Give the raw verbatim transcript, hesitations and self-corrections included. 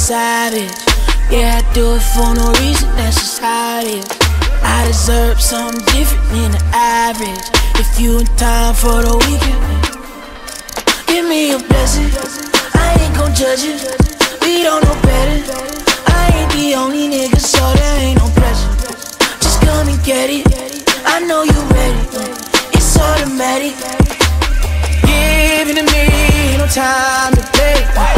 savage. Yeah, I do it for no reason, that's just how it is. I deserve something different than the average. If you in time for the weekend, give me a blessing, I ain't gon' judge it. We don't know better, I ain't the only nigga, so there ain't no pressure. Just come and get it, I know you ready, it's automatic. Give it to me, no time to play.